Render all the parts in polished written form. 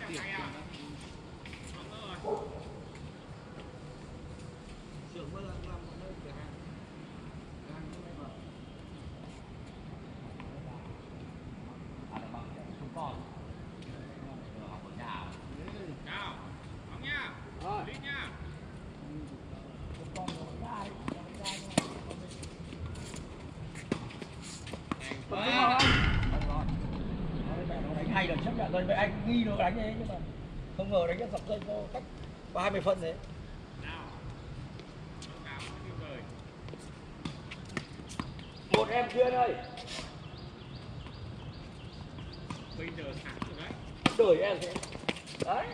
tiền xưởng mới làm ở nơi cửa hàng không con học ở nhà chào ông nha lý nha con đánh hay được chấp nhận rồi, vậy anh nghi được đánh thế nhưng mà không ngờ đánh cái sập dây có cách 30 phân đấy. nào cảm tuyệt vời Một em chuyên ơi, bây giờ sáng rồi đấy đổi em thế đấy.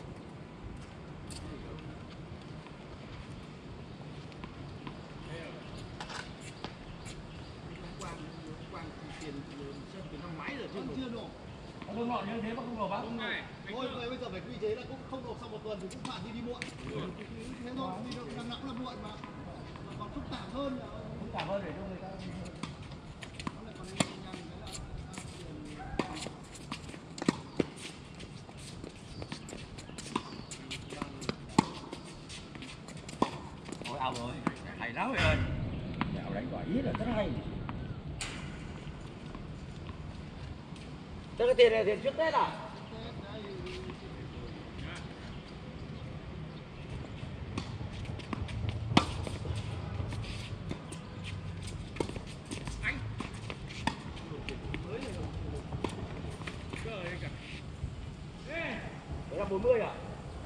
quang tiền sân từ năm máy rồi chưa nổ. Không nộp như thế mà không nộp á? đúng này Thôi bây giờ phải quy chế là cũng không nộp sau một tuần thì cũng phạt đi muộn. Thế thôi, đi năm nào cũng là muộn mà còn phức tạp hơn là Phức tạp hơn để cho người ta. nó lại còn nhằm cái là Ôi ao rồi, hay lắm rồi ơi. Mẹo đánh quả ít là rất hay. Thế cái tiền này tiền trước Tết à? anh trời cả Đấy là 40 à?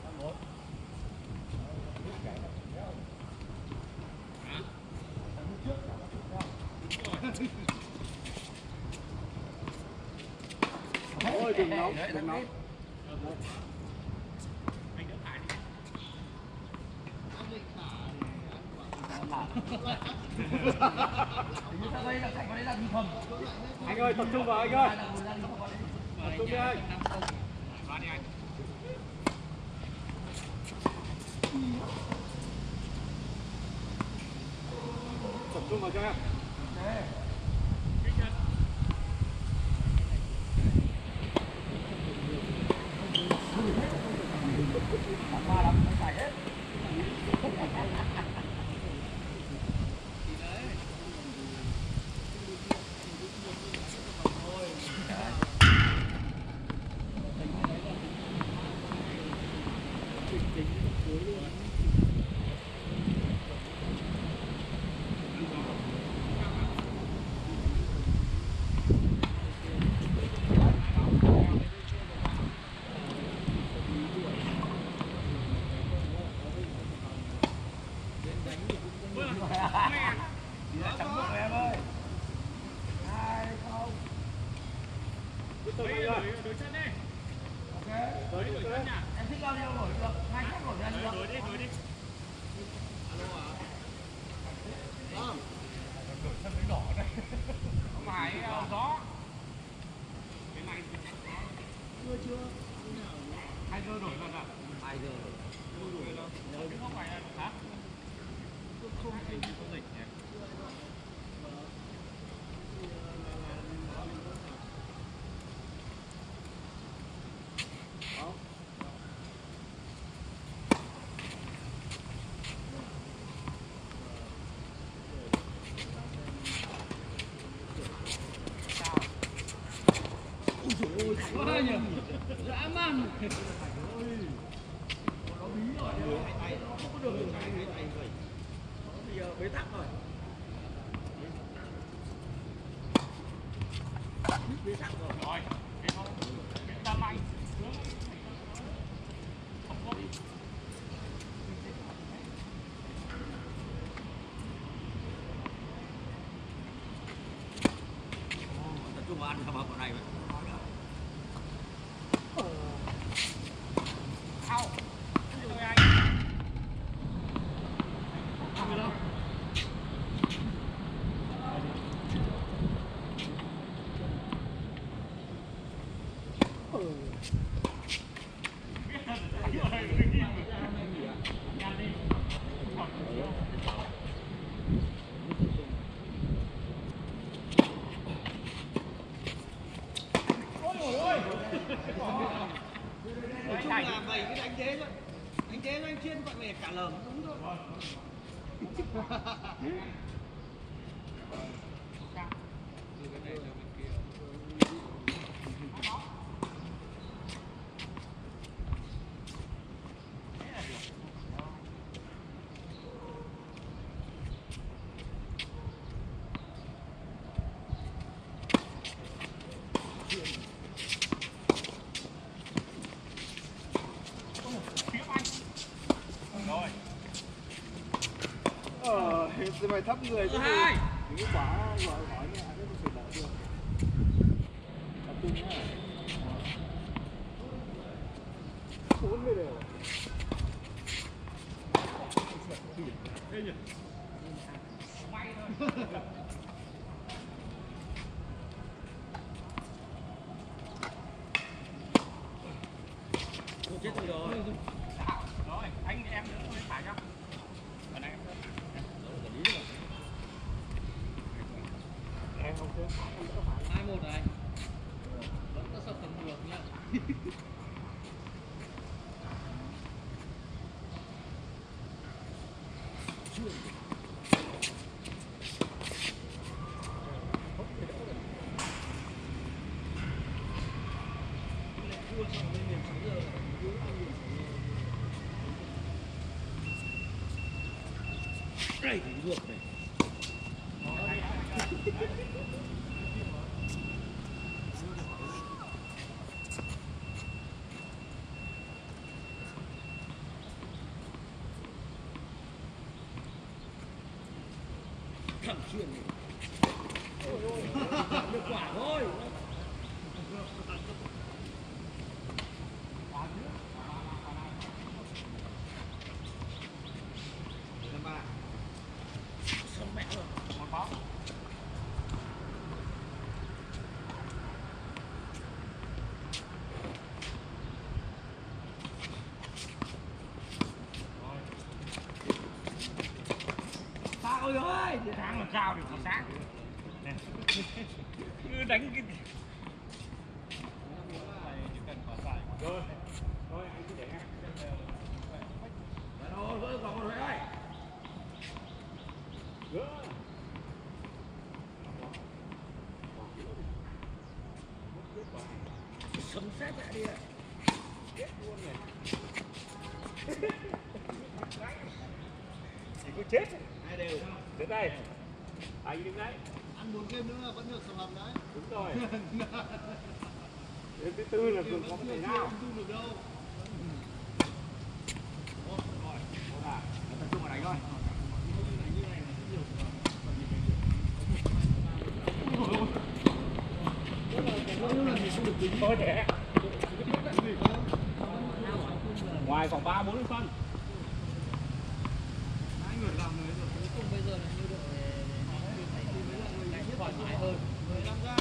thôi đừng nóng, đừng nóng. anh đỡ phải đi Anh ơi tập trung vào anh ơi. Tập trung đi anh. vào đi anh Tập trung vào cho em. kích chân Ma lắm, nó chảy hết. Chấm được rồi em ơi. 2-0. bây giờ đổi chân đi Ok. đổi chân nhá Em thích bao nhiêu nổi được? 2 phút nổi ra được. đổi đi Đổi chân mới đỏ đây. không phải gió cái này Chưa. 2 giờ đổi lần à 2 giờ. đổi lần chứ không phải là hả không dịch nhỉ Quá nhỉ. Dã man. Nó bí rồi, nó không có được đường này. Bây giờ bế tắc rồi. Bế tắc rồi. rồi cái không cái đam anh sướng không có Tập trung vào ăn thằng bọn này. ao rồi anh ăn đâu chiên gọi về cả lờm đúng rồi. Rồi. Thì mày thấp người chứ Hai. đừng có quá gọi như ai cũng phải bỏ được. Tập trung nhá. 40 đều. Chết tôi rồi. Rồi, anh em đứng bên phải cho. Ở đây. Em không thế. 2-1 này. Vẫn có sập tầm được nhá. Đây thì ruột này. Thẳng xuyên này. Được quả thôi. Xong mẹ rồi. Một bóng. Ba ơi ơi. Sáng làm sao để có sáng. Nè. Cứ đánh cái chỉ cần quả xoài. Rồi. Rồi anh cứ để ngay. Rồi, vỡ còn một rồi đây. Sấm sét lại đi ạ. Chết luôn này. Chỉ có chết. Hai đều. Đến đây. Anh đứng đấy. Ăn 4 game nữa vẫn được sòng hầm đấy. Đúng rồi. Đến thứ tư là cường có thể nào. Không được đâu. Tập trung vào đánh thôi. Thôi để. Ngoài khoảng 3-4 phân. Hai người làm người rồi, cuối cùng bây giờ là như được đánh thoải mái hơn. 15 dao.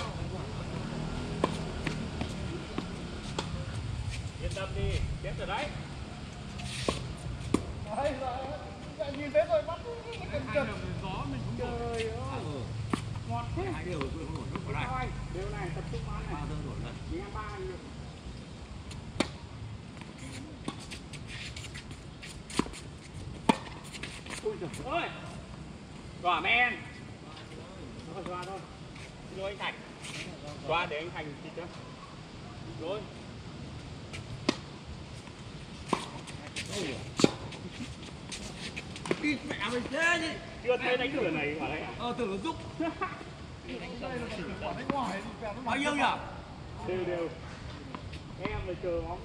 Yên tâm đi, chết rồi đấy. Đấy, rồi. Nhìn thấy rồi bắt Hai đều gió mình cũng trời ơi. Ngon thế. hai đều rồi tôi không nổi lúc vào đây. Thôi, điều này tập trung ăn này. Ba giờ nổi lần. Chỉ em 3 anh được. Ui giời ơi. Quả men. Thôi qua thôi. Xin lỗi anh Thành. Qua để anh Thành thịt cho. Rồi. Đi mẹ mày thế gì? Chưa thấy đánh lửa này quả đấy à? Tưởng nó giúp. Quả đánh ngoài thì kẹo nó Bao nhiêu nhỉ? Đều đều. Em phải chờ bóng.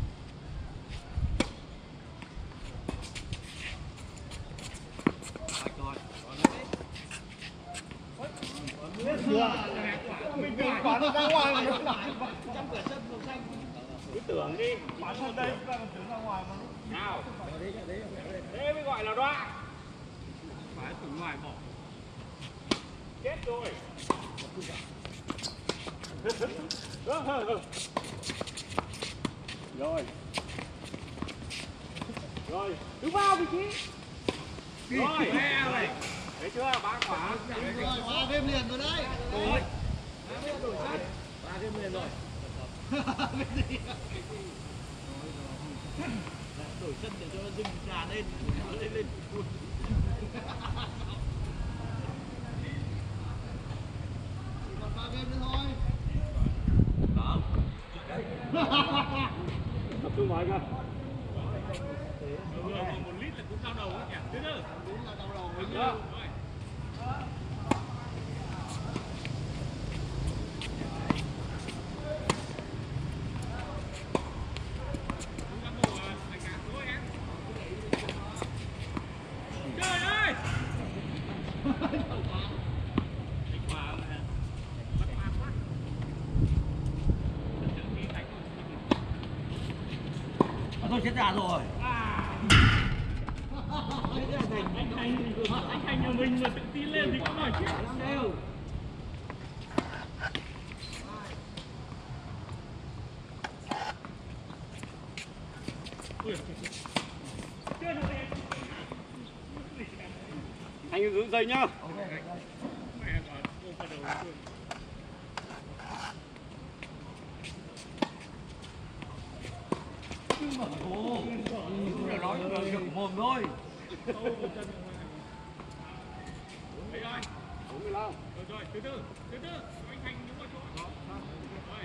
mình quán ra ngoài mà Trong cửa sân màu xanh. Cứ tưởng đi. quán ở đây chúng ta còn tưởng ra ngoài mà Nào. Thế mới gọi là đoạ. Phải từ ngoài bỏ. Chết rồi. Rồi. Rồi, đứng vào vị trí. Rồi, này. thấy chưa? 3 quả. rồi, 3 game liền rồi đấy. Rồi. Đổi sân. 3 game liền rồi. Đổi sân để cho nó dừng lên lên. Còn 3 game nữa thôi. Tập trung vào anh ơi. Một lít là cũng đau đầu nhỉ. Từ từ. Đúng là đau đầu với Đó. Thôi chết già rồi. Anh Thành nhà mình mà tự tin lên thì có hỏi chứ. Đều. Anh giữ dây nhá. Nhưng mà ồ, là nói được mồm thôi. Đấy rồi. Đúng rồi đâu. Rồi, từ từ. Anh Thành đúng rồi chỗ. Rồi.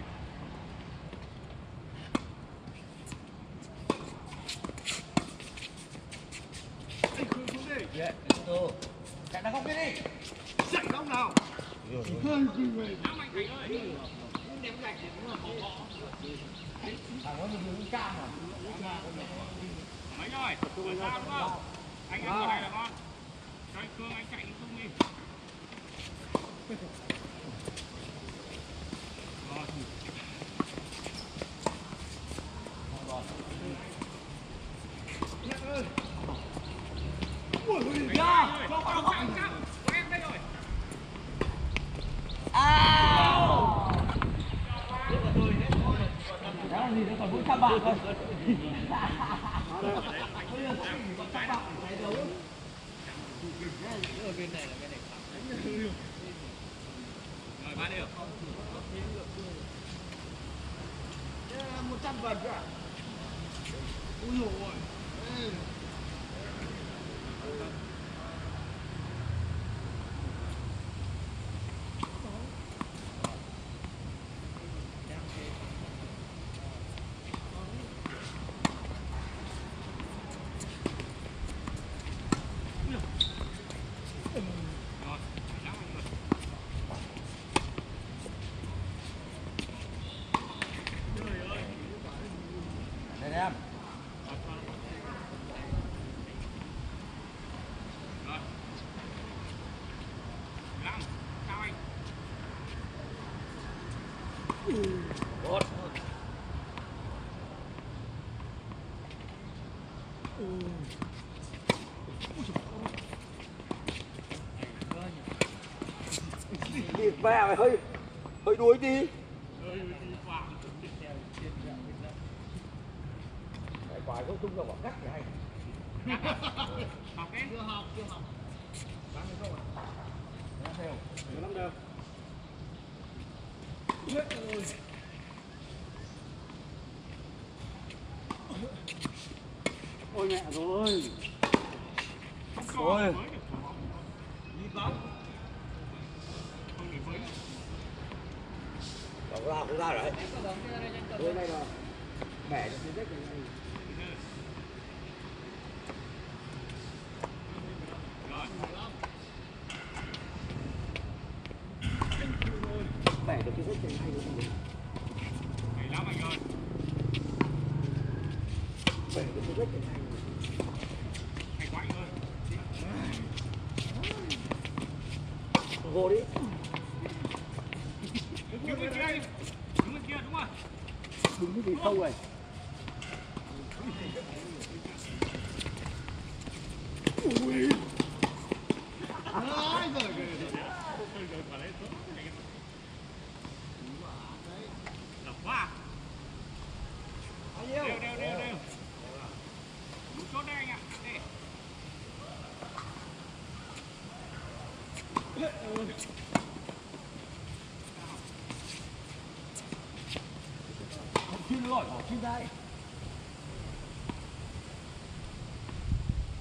Anh Khương xuống đi. Dạ, từ. Chạy ra không kia đi. Chạy góc nào. Khương Khương về. Anh Thành ơi. Thằng nó mình cam à. Mấy rồi. Sao đúng không? Anh ăn cái này là ngon. Cho anh Khương anh chạy không đi. Rồi. Ra, Cho vào trong của em đây rồi. đó là gì nữa còn 400 bạc thôi. Ở bên này là bên này. Rồi 3 đều. 100 vật à? Ui dồi ôi. Ê. Đây em. Năm, sao anh? Một. Đi ba mày hơi đuối đi. Cái quả không tung vào cắt thì hay. Học em. Chưa học. Bán cái không à? Bán theo. Lắm đâu. Ôi mẹ rồi. Ôi. Không ra rồi. Đây này rồi. Bẻ cho cái rách này. Bẻ được cái rách này hay rồi. Hay lắm anh ơi. Bẻ được cái rách này hay rồi. Hay quá anh ơi. Vô đi. Đứng bên kia anh. Đứng bên kia đúng rồi. Đúng cái gì không rồi. Ôi giời ơi. Lộc quá. Bao nhiêu? Đều. Đúng chốt đây anh ạ. Đây. Không chuyên gọi bỏ chuyên đây.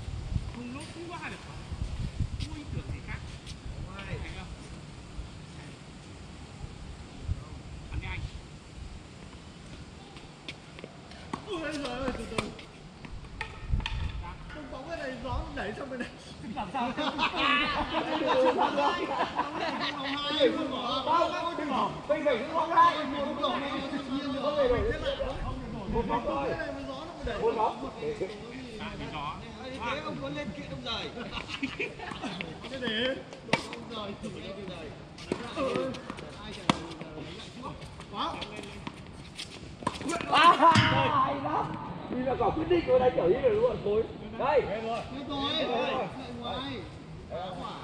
sao Không hai, không bỏ. bây giờ cũng không hai Một đổ nó tự nhiên được. một bóng thôi một bóng cái gió Thế ông có lên kiện ông rời. Cái để ông rời thì anh rời. Ai trả lời lại quá. hay lắm đi là quả quyết định rồi đây kiểu như là luôn khối đây Thế rồi. Lại ngoài. Quả.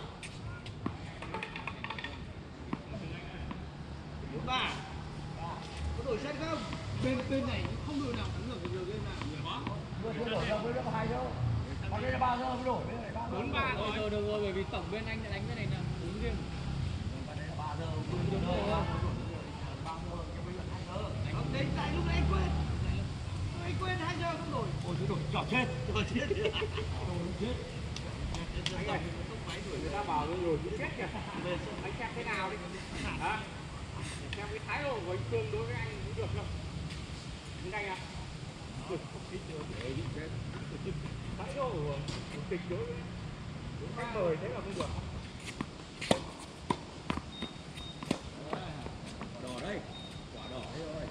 4-3. Có đổi set không? Bên này không đội nào thắng được nhiều bên nào. vừa đổi giờ mới được 2 đâu còn đây là 3 giờ mới đổi bên này 4-3 rồi. Rồi được rồi, bởi vì tổng bên anh đã đánh cái này là 4 game. còn đây là 3 giờ Không, đấy tại lúc nãy anh quên. Anh quên 2 giờ không đổi. ôi chứ đổi trò chết Anh ơi, người ta bảo rồi chứ chết kìa. Anh xem thế nào đi. Hả? Xem cái thái độ của anh Cương đối với anh cũng được không? Như này à? Thái độ của kịch đối với khách mời thế là không được. đỏ đây quả đỏ đây rồi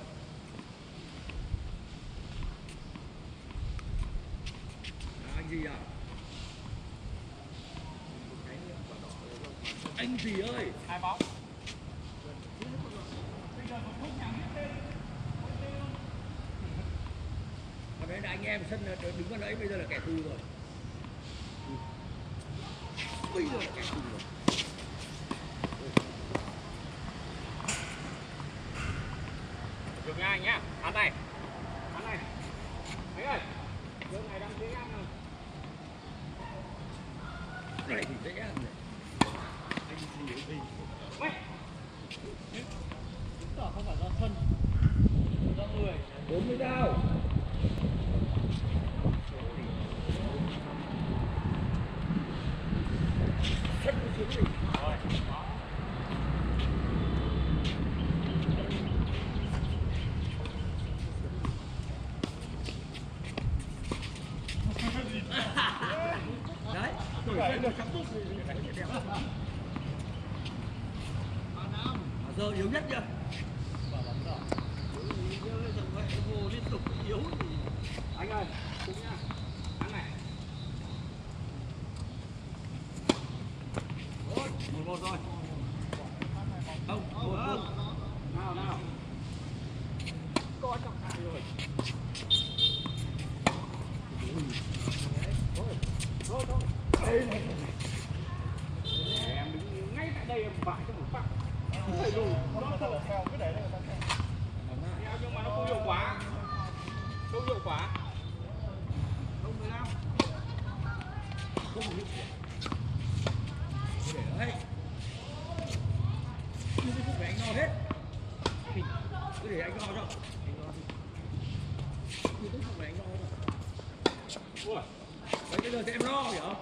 anh gì à anh gì ơi 2 bóng. còn đấy là anh em sân đứng ở đấy bây giờ là kẻ thù rồi bây giờ là kẻ thù rồi Được nha anh nhá. Ăn này. Ăn này. Anh ơi. Đường này đang tiếng ăn rồi. này thì dễ ăn này anh gì ở đây Mày. Chứng tỏ không phải do sân. Do người. 40 đao sân xuống đi đấy đổi sân được cắm túc thì đánh sẽ đẹp Bà Nam. giờ yếu nhất chưa Liên tục yếu thì Anh ơi, đúng nha. Ăn này. 1-1 rồi không 1-1 Nào nào. Coi trọng hại rồi. Thôi thôi. Em đứng ngay tại đây em vãi cho một phát. Phải lùi. Nhưng mà nó không hiệu quả. Không hiệu quả. không 15. không hiệu quả để đấy nhưng cái phút này anh lo hết cứ để anh lo cho nhưng cái phút này anh lo cho Ui. đấy bây giờ thì em lo hiểu không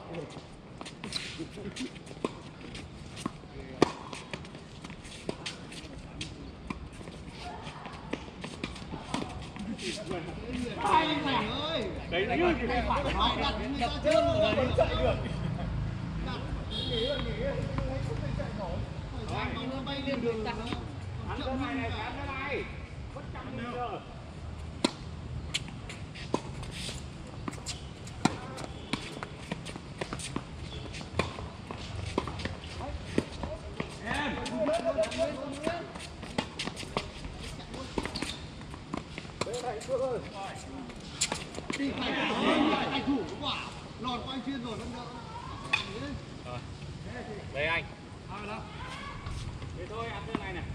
Ai này ơi. Đấy như cái Phải đặt người ta trước rồi mới chạy được. Đặt. Phải ra nó bay lên đường. ăn cái này này, ăn cái này. Bất chấp bây giờ. Đi phải thủ quả. Lọt qua anh chuyên rồi vẫn đỡ. Đây anh. Thế thôi, ăn cái này này.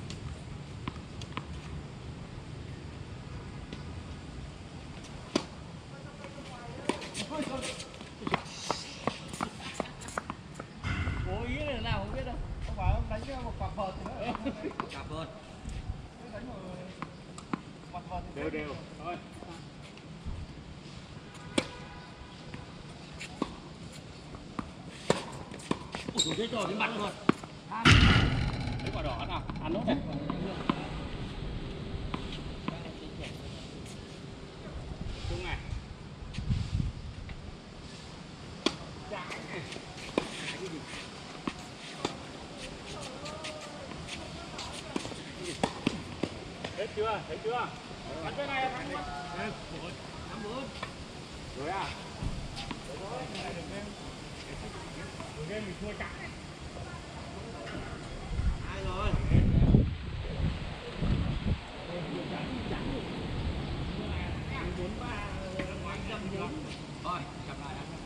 Cố ý là nào không biết đâu. Không phải ông đánh một quả vợt thì nữa. cặp hơn Đánh một quả vợt thì Đều đều. Thôi. ủa thế rồi cái mặt rồi Lấy quả đỏ ăn nào? Ăn nốt này. Trung này. Trái này. Hết chưa? Thấy chưa? Bắn cái này thắng quá. Rồi à? Đường game mình thua chặt. Ai rồi? Thôi, gặp lại anh.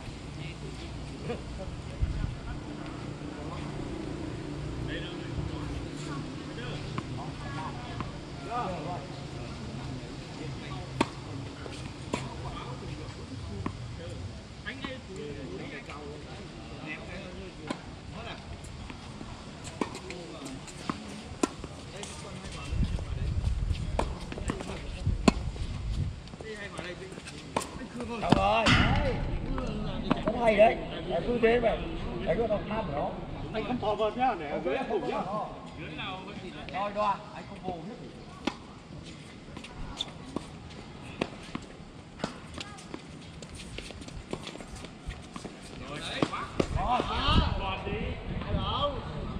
Đâu rồi? Nó hay đấy. Đấy, cứ thế vậy. Đấy có đồng nam của nó. Anh không thò vào nhá, để dưới em thủ nhá. Dưới nào vẫn gì đấy. Đôi đoa, anh không bù hết. Rồi, đấy quá. Rồi. Còn đi. Ai đâu?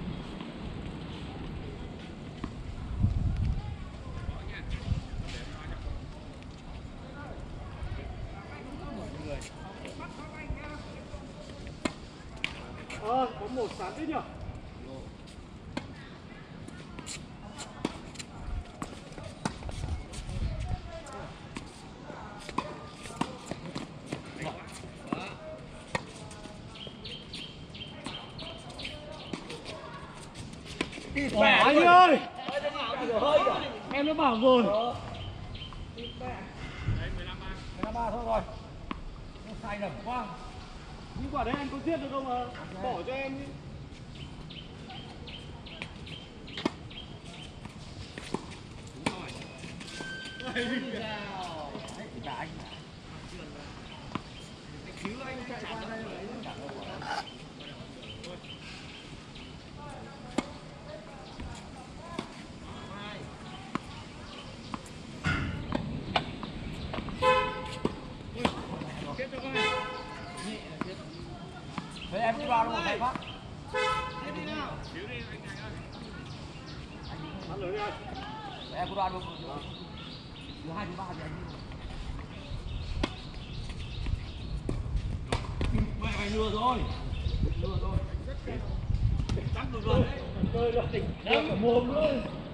Có một sán thế nhở? Mẹ Anh ơi. ơi! Hơi rồi. Em nó bảo rồi. Đấy, 15-3. 13 thôi rồi. Nó sai lầm quá. Nhưng quả đấy anh có giết được không mà? Bỏ cho em đi. Đấy, thì cả anh. Cứu anh chạy qua đây rồi. Thế em cứ vào đâu mà thầy phát. Em đi nào? Xíu đi anh Thành ơi. Ăn lớn đi anh. Em cứ đoan luôn. Thứ 2 thứ 3 thì anh đi. Mẹ mày lừa rồi. Lừa rồi. Chắc được rồi đấy. Chơi rồi. Đang ở mồm luôn.